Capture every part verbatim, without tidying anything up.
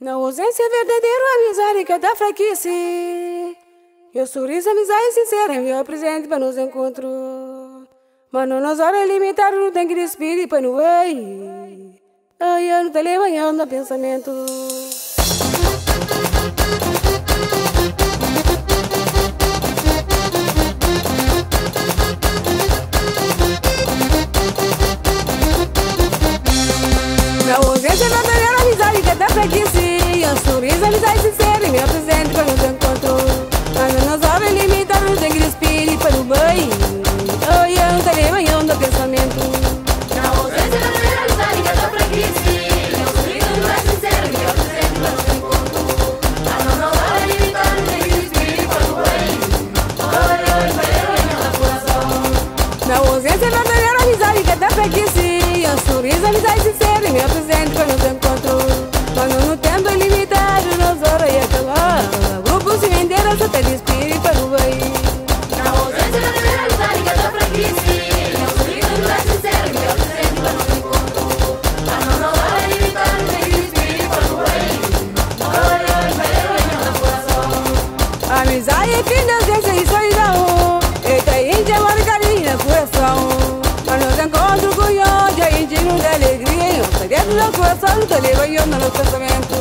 Na ausência verdadeira, amizade que dá fraquice. Eu sorriso, amizade sincera, enviou presente para nos encontros. Mas não nos horas limitadas, não tem que despedir para não ir. Ai, eu não te levando no pensamento. Na ausência verdadeira, amizade que dá fraquice. Eu sorriso, amizade sincera, enviou presente para nos encontros. Mas não nos horas limitadas, não tem que despedir para não ir. Ai, eu não te levando no pensamento. Na ausência verdadeira, amizade que dá fraquice. Eu sorriso, amizade sincera, enviou presente para nos encontros. Mas não nos horas limitadas, não tem que despedir para não ir. Ai, ai, vai no coração. Na ausência verdadeira, amizade que dá fraquice. Eu sorriso, amizade sincera, enviou presente para nos encontros. Quando no tempo é limitado, nos horas ia acabar. Grupo se venderam, só te despide para não ir. Na ausência verdadeira, amizade que dá fraquice. Eu sorriso, amizade sincera, enviou presente para nos encontros. Mas não nos horas limitadas, não tem que despedir para não ir. Ai, ai, vai no coração. Amizade é fim da ausência e solidão. Eita, índia, amor, carinho no coração. Mas nos encontros com ódio, a índia não dá alegria. Tá dentro do coração, não te leva eu no pensamento.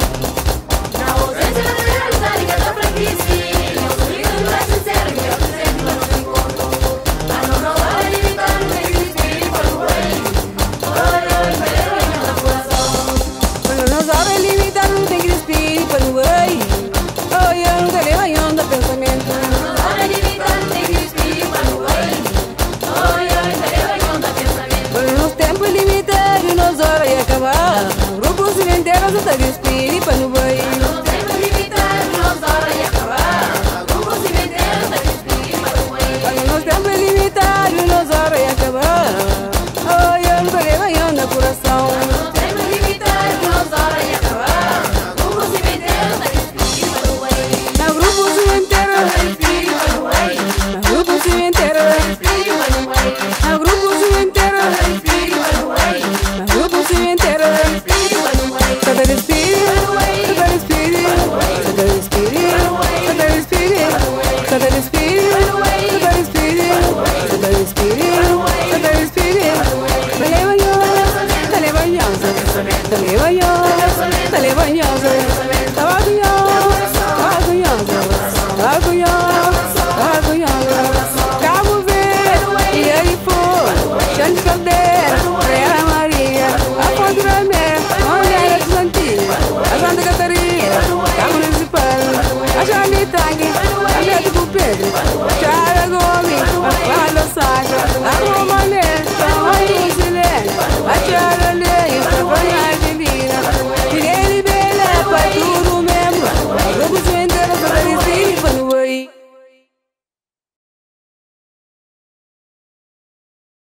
Na ausência verdadeira, amizade que dá fraquice. Eu sorriso, amizade sincera, enviou presente para nos encontros. Mas não nos horas limitadas, não tem que despedir para não ir. Ai, ai, vai no coração. Quando nos horas limitadas, não tem que despedir para não ir. Ai, eu não te leva eu no pensamento. Nas horas limitadas, não tem que despedir para não ir. Ai, ai, vai no pensamento. Quando nos tempos limitados, nos horas ia acabar. Grupo se venderam, só te despide para não ir. No tempo limitado, nas horas ia acabar. Grupo se venderam, tá despedir para não ir. Quando nos tempos limitados, nos horas ia acabar. Ai, eu não te leva eu no coração. No tempo limitado, nas horas ia acabar. Grupo se venderam, tá despedir para não ir. Na grupo se venderam, Tá despedir para não ir. na grupo se venderam, Despedir para não ir. na grupo se venderam, Despedir para não ir. na grupo se venderam. Despedir para não ir. Só te despide, só te despide, só te despide, só te despide, só te despide, só te despide, só te despide, só te despide. Te leva eu, te leva eu, te leva eu, te leva eu. Tava com eu, tava com eu, tava com eu, tava com eu. Cabo Verde, e aí foi, Chão de Caldeira, Praia Maria, a Fonte do Ramé, Mulher de Santinha, a Santa Catarina, Cabo Municipal, a Jalitang, a Neto do Pedro, a Chara Gomes, a Fala Sacra, a Romané, a Rainha Silene, a Chara Lê.